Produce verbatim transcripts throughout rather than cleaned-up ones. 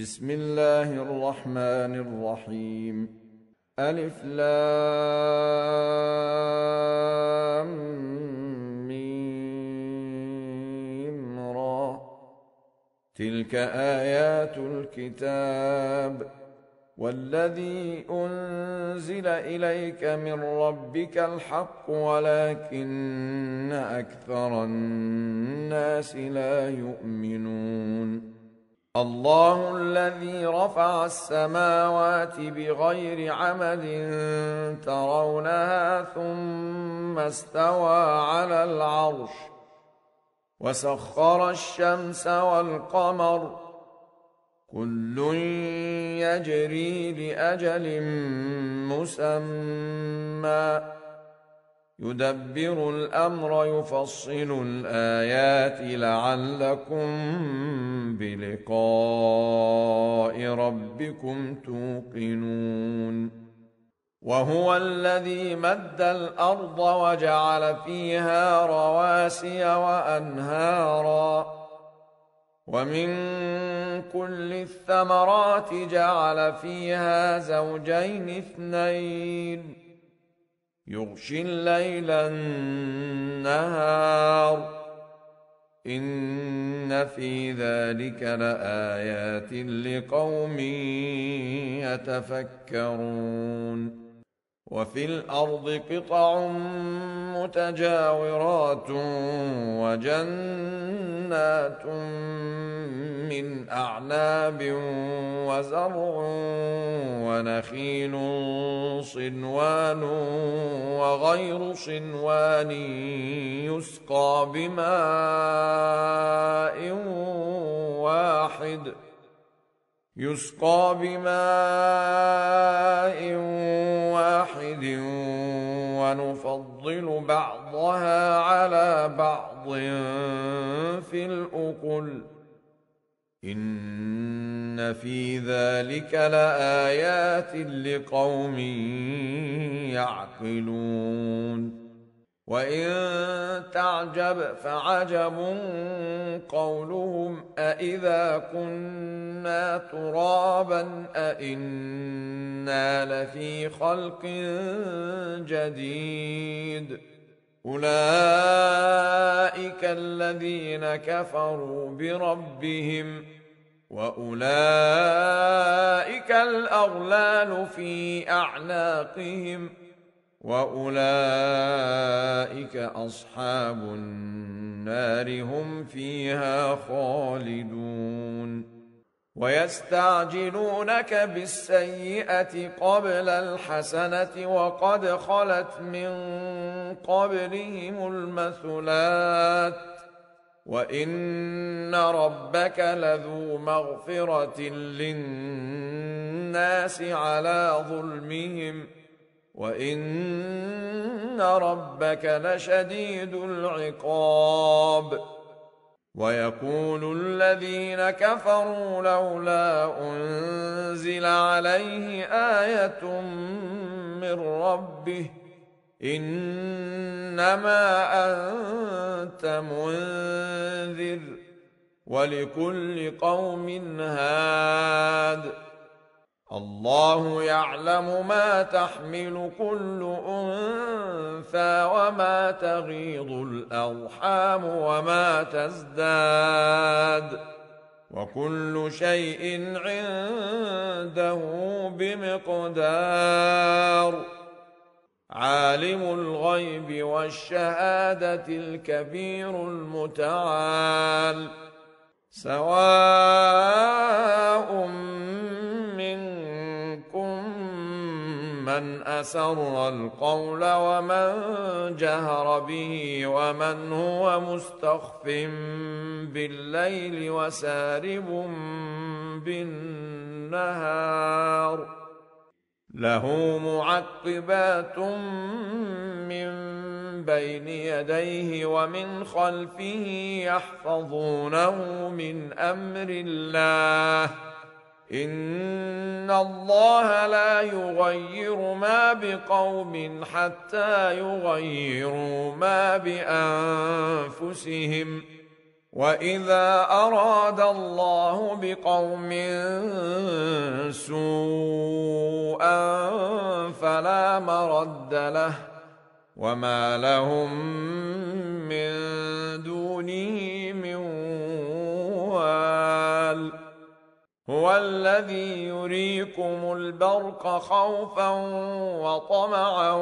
بسم الله الرحمن الرحيم. ألف لام ميم را. تلك آيات الكتاب والذي أنزل إليك من ربك الحق ولكن أكثر الناس لا يؤمنون. الله الذي رفع السماوات بغير عمد ترونها ثم استوى على العرش وسخر الشمس والقمر كل يجري لأجل مسمى يدبر الأمر يفصل الآيات لعلكم بلقاء ربكم توقنون. وهو الذي مد الأرض وجعل فيها رواسي وأنهارا ومن كل الثمرات جعل فيها زوجين اثنين يغشي الليل النهار إن في ذلك لآيات لقوم يتفكرون. وفي الأرض قطع متجاورات وجنات من أعناب وزرع ونخيل صنوان وغير صنوان يسقى بماء واحد يسقى بماء واحد ونفضل بعضها على بعض في الأكل إن في ذلك لآيات لقوم يعقلون. وإن تعجب فعجب قولهم أإذا كنا ترابا أإنا لفي خلق جديد أولئك الذين كفروا بربهم وأولئك الأغلال في أعناقهم وأولئك أصحاب النار هم فيها خالدون. ويستعجلونك بالسيئة قبل الحسنة وقد خلت من قبلهم المثلات وإن ربك لذو مغفرة للناس على ظلمهم وإن ربك لشديد العقاب. ويقول الذين كفروا لولا أنزل عليه آية من ربه إنما أنت منذر ولكل قوم هاد الله يعلم ما تحمل كل أنثى وما تغيض الأرحام وما تزداد وكل شيء عنده بمقدار. عالم الغيب والشهادة الكبير المتعال سواء من أسر القول ومن جهر به ومن هو مستخف بالليل وسارب بالنهار له معقبات من بين يديه ومن خلفه يحفظونه من أمر الله إن الله لا يغير ما بقوم حتى يغيروا ما بأنفسهم وإذا أراد الله بقوم سوءا فلا مرد له وما لهم من دونه من وال هو الذي يريكم البرق خوفا وطمعا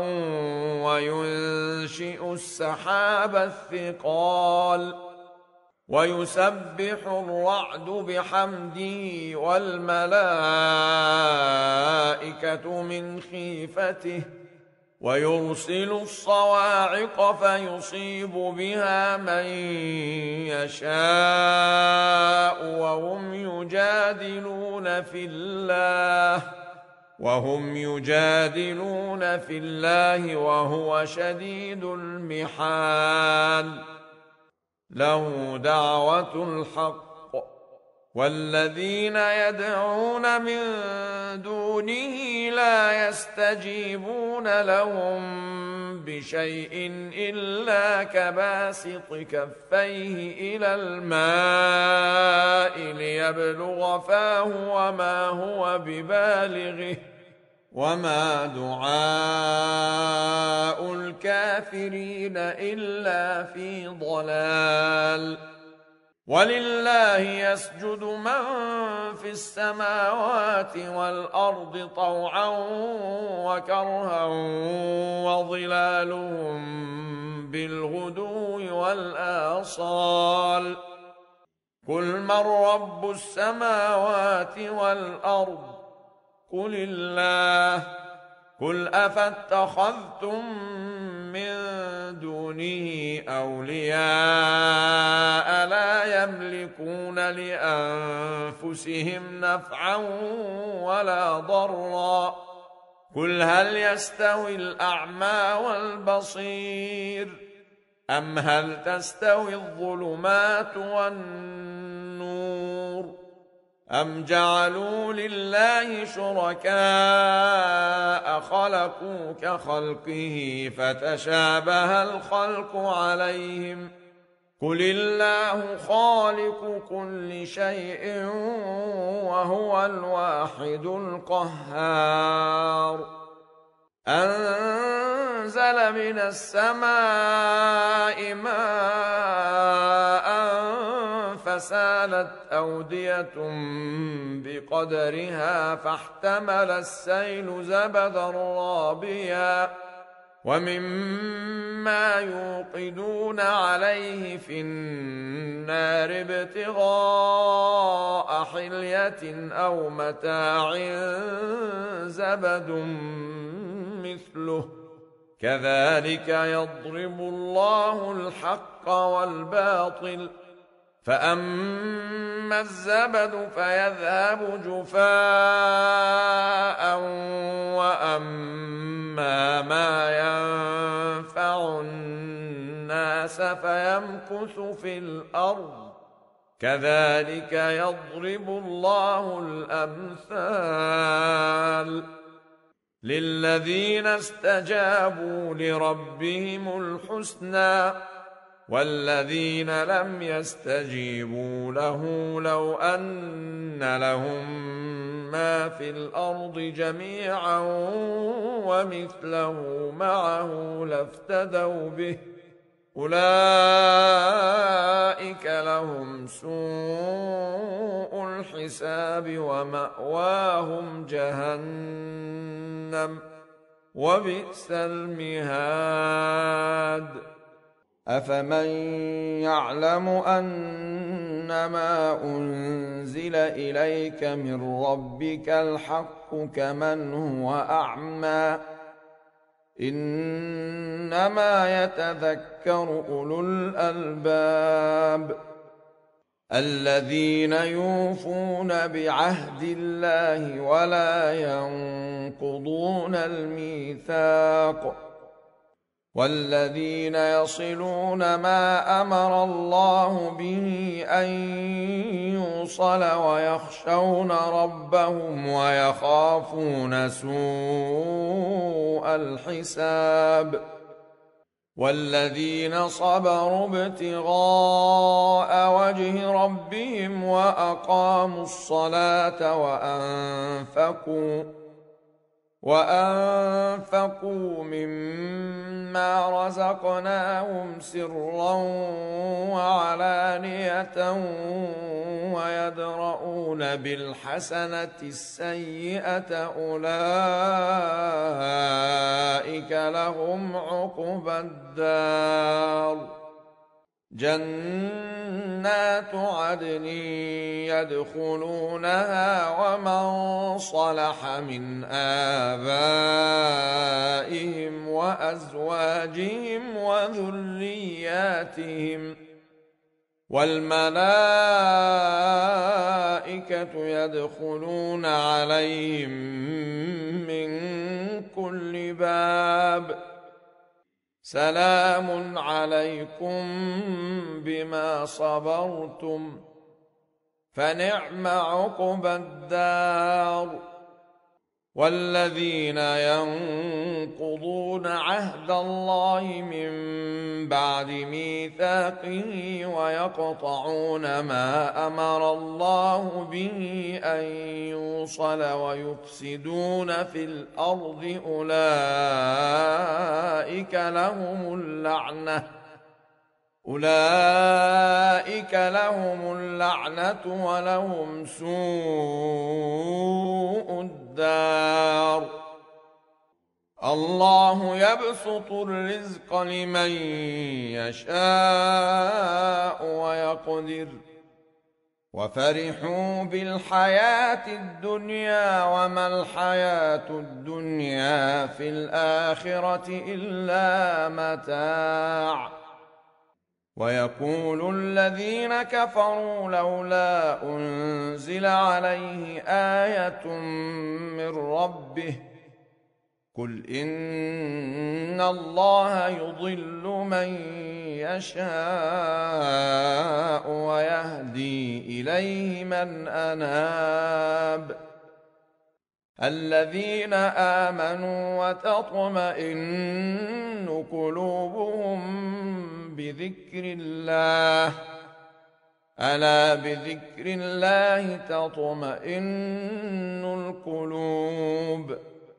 وينشئ السحاب الثقال ويسبح الرعد بحمده والملائكة من خيفته ويرسل الصواعق فيصيب بها من يشاء وهم يجادلون في الله وهم يجادلون في الله وهو شديد المحال له دعوة الحق والذين يدعون من دونه لا يستجيبون لهم بشيء إلا كباسط كفيه إلى الماء ليبلغ فاه وما هو ببالغه وما دعاء الكافرين إلا في ضلال ولله يسجد من في السماوات والأرض طوعا وكرها وظلالهم بالغدو والآصال قل من رب السماوات والأرض قل الله قل أفاتخذتم من دونه أولياء لا يملكون لأنفسهم نفعا ولا ضرا قل هل يستوي الأعمى والبصير أم هل تستوي الظلمات والنور أم جعلوا لله شركاء خلقوا كخلقه فتشابه الخلق عليهم قل الله خالق كل شيء وهو الواحد القهار أنزل من السماء ماء فسالت أودية بقدرها فاحتمل السيل زبدا رابيا ومما يوقدون عليه في النار ابتغاء حلية أو متاع زبد مثله كذلك يضرب الله الحق والباطل فأما الزبد فيذهب جفاء وأما ما ينفع الناس فيمكث في الأرض كذلك يضرب الله الأمثال للذين استجابوا لربهم الحسنى والذين لم يستجيبوا له لو أن لهم ما في الأرض جميعا ومثله معه لافتدوا به أولئك لهم سوء الحساب ومأواهم جهنم وبئس المهاد أفمن يعلم أنما أنزل إليك من ربك الحق كمن هو أعمى إنما يتذكر أولو الألباب الذين يوفون بعهد الله ولا ينقضون الميثاق والذين يصلون ما أمر الله به أن يوصل ويخشون ربهم ويخافون سوء الحساب والذين صبروا ابتغاء وجه ربهم وأقاموا الصلاة وأنفقوا وأنفقوا مما رزقناهم سرا وعلانية ويدرؤون بالحسنة السيئة أولئك لهم عقبى الدار جنات عدن يدخلونها ومن صلح من آبائهم وأزواجهم وذرياتهم والملائكة يدخلون عليهم من كل باب سلام عليكم بما صبرتم فنعم عقبى الدار والذين ينقضون عهد الله من بعد ميثاقه ويقطعون ما أمر الله به أن يوصل ويفسدون في الأرض أولئك لهم اللعنة أولئك لهم اللعنة ولهم سوء الدار الله يبسط الرزق لمن يشاء ويقدر وفرحوا بالحياة الدنيا وما الحياة الدنيا في الآخرة إلا متاع ويقول الذين كفروا لولا أنزل عليه آية من ربه قل إن الله يضل من يشاء ويهدي إليه من أناب الذين آمنوا وتطمئن قلوبهم بذكر الله ألا بذكر الله تطمئن القلوب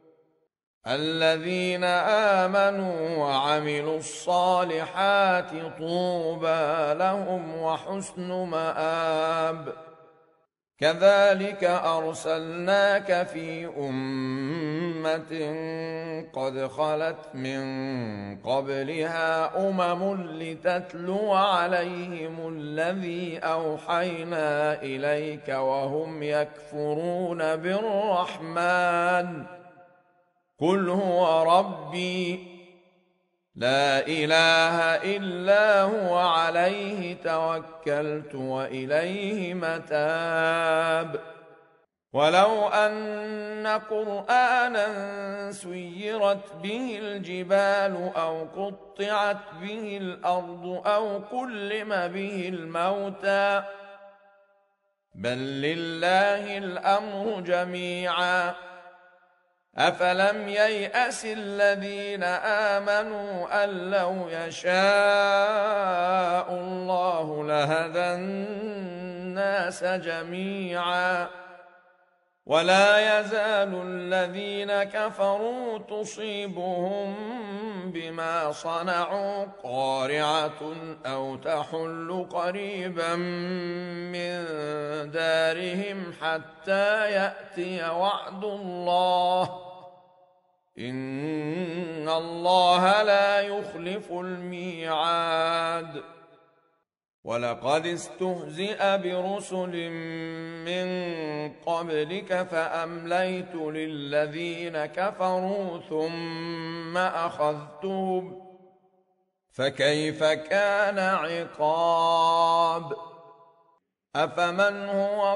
الذين آمنوا وعملوا الصالحات طوبى لهم وحسن مآب كذلك أرسلناك في أمة قد خلت من قبلها أمم لتتلو عليهم الذي أوحينا إليك وهم يكفرون بالرحمن قل هو ربي لا إله إلا هو عليه توكلت وإليه متاب ولو أن قرآنا سيرت به الجبال أو قطعت به الأرض أو كلم به الموتى بل لله الأمر جميعا أفلم ييأس الذين آمنوا أن لو يشاء الله لهدى الناس جميعا ولا يزال الذين كفروا تصيبهم بما صنعوا قارعة أو تحل قريبا من دارهم حتى يأتي وعد الله إن الله لا يخلف الميعاد ولقد استهزئ برسل من قبلك فأمليت للذين كفروا ثم أخذتهم فكيف كان عقاب أفمن هو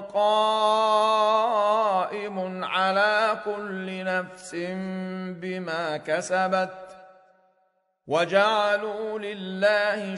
قائم على كل نفس بما كسبت وجعلوا لله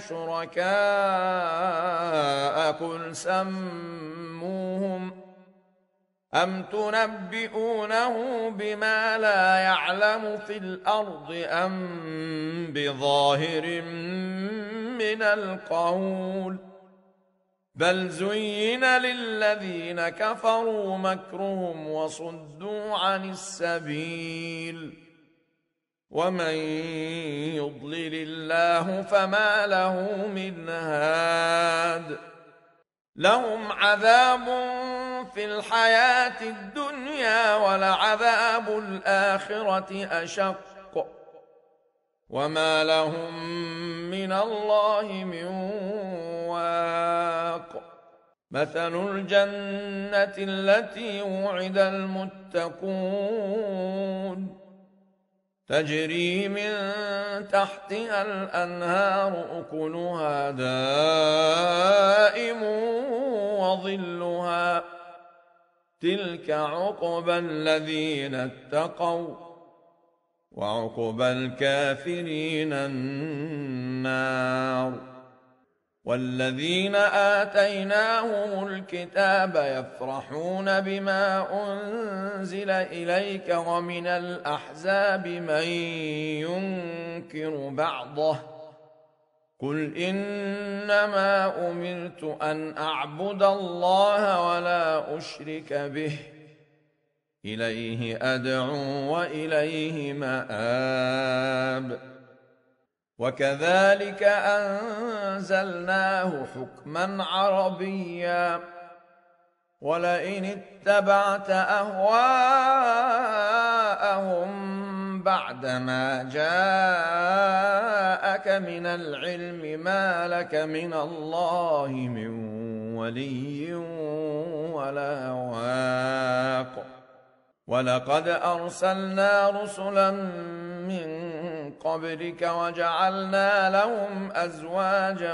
شركاء قل سموهم أم تنبئونه بما لا يعلم في الأرض أم بظاهر من القول بل زين للذين كفروا مكرهم وصدوا عن السبيل ومن يضلل الله فما له من هاد لهم عذاب في الحياة الدنيا ولعذاب الآخرة أشق وما لهم من الله من واق مثل الجنة التي وعد المتقون تجري من تحتها الأنهار أكلها دائم وظلها تلك عقبى الذين اتقوا وعقبى الكافرين النار والذين آتيناهم الكتاب يفرحون بما أنزل إليك ومن الأحزاب من ينكر بعضه قل إنما أمرت أن أعبد الله ولا أشرك به إليه أدعو وإليه مآب وكذلك أنزلناه حكما عربيا ولئن اتبعت أهواءهم بعدما جاءك من العلم ما لك من الله من ولي ولا واق ولقد أرسلنا رسلا من قبلك وجعلنا لهم أزواجا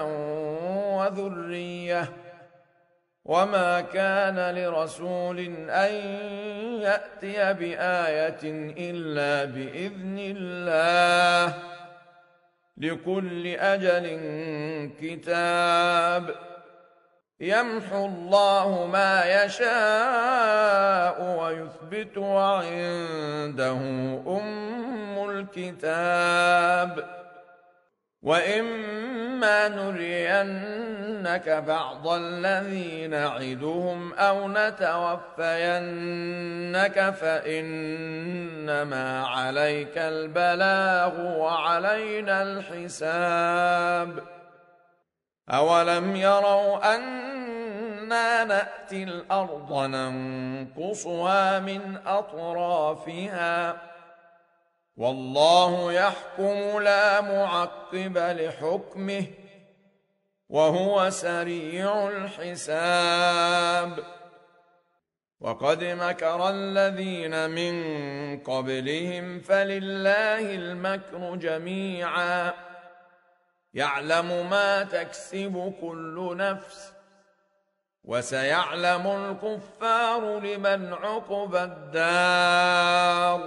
وذرية وما كان لرسول أن يأتي بآية إلا بإذن الله لكل أجل كتاب يمحو الله ما يشاء ويثبت وعنده أم الكتاب وإما نرينك بعض الذي نعدهم أو نتوفينك فإنما عليك البلاغ وعلينا الحساب أولم يروا أنا نأتي الأرض ننقصها من أطرافها والله يحكم لا معقب لحكمه وهو سريع الحساب وقد مكر الذين من قبلهم فلله المكر جميعا يعلم ما تكسب كل نفس وسيعلم الكفار لمن عقبى الدار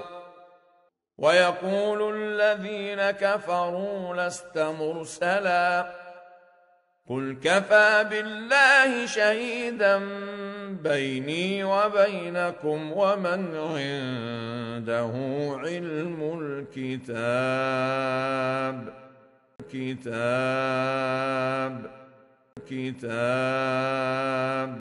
ويقول الذين كفروا لست مرسلا قل كفى بالله شهيدا بيني وبينكم ومن عنده علم الكتاب كتاب كتاب